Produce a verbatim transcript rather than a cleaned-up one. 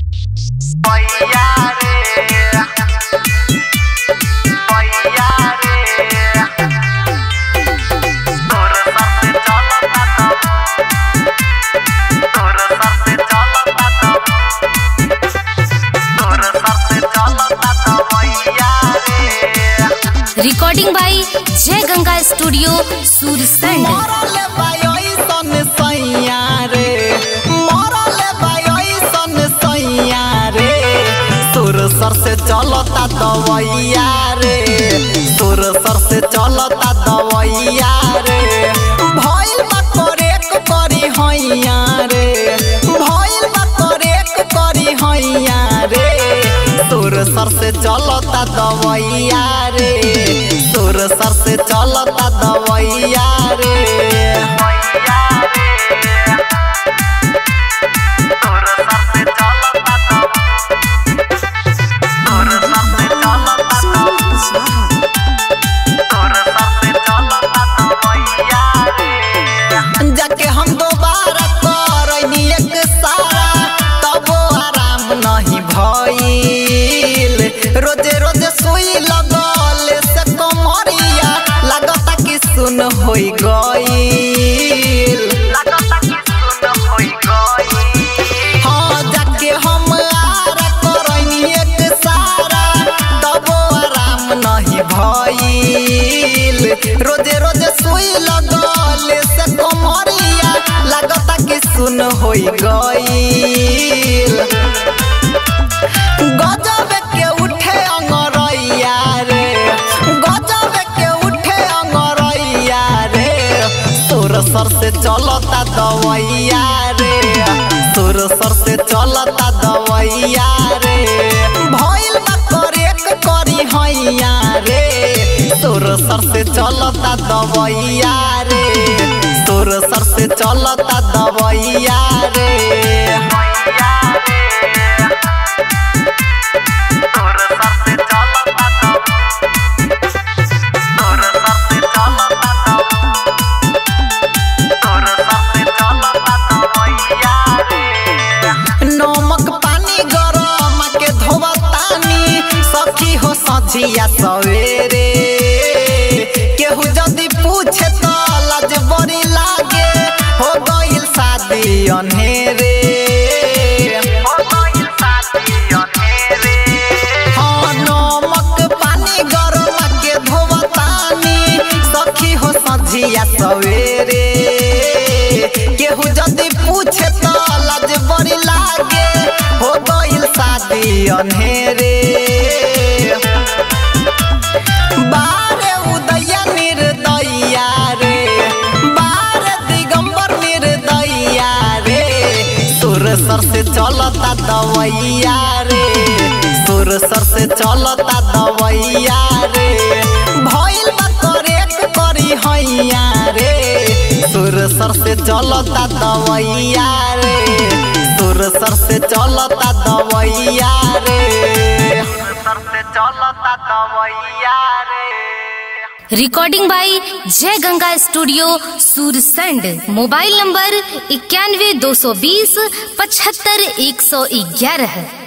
Recording by Jai Ganga studio Sursand. सर से चलता दवैया रे, तोर सर से चलता दवैया रे, भइल बा करेक करी हैया रे, भइल बा करेक करी हैया रे, तोर सर से चलता दवैया रे, तोर सर से चलता दवैया रे। जाके हम दोबारा करनी एक सारा तबो आराम नहीं भइल, रोजे रोजे सुई लगल से कमरिया लगता कि सुन होई गइल, लगता कि सुन होई गइल। हाँ जाके हम आरा करनी एक सारा तबो आराम नहीं भइल, रोजे रोजे सुई लगल से कमरिया लगता कि सुन होई गइल। गजब के उठे अंगरैया रे, गजब के उठे अंगरैया रे, तोर सर से चलता दवैया रे, तोर सर से चलता दवैया रे, भइल बा करेक करी हैया रे, तोर सर से चलता दवैया रे, तोर सर से चलता दवैया रे। नमक पानी गरम के धोवतानी सखी हो सझिया सवेरे, केहू जदी पूछे तो लाज बड़ी लागे, हो गइल शादी अनहेरे, हो गइल शादी अनहेरे। हाँ नमक पानी गरम के धोवतानी सखी हो सझिया सवेरे, केहू जदी पूछे तो लाज बड़ी लागे, हो गइल शादी अनहेरे। बारे उदया निर्दया रे, बारे दिगंबर निर्दया रे, तोर सर से चलता दवैया रे, तोर सर से चलता दवैया रे, भइल बा करेक करी हैया रे, तोर सर से चलता दवैया रे, तोर सर से चलता दवैया रे, सर से चलता दवैया रे। Recording by Jai Ganga studio Sursand. Mobile number इक्यानवे दो सौ बीस पचहत्तर एक सौ ग्यारह।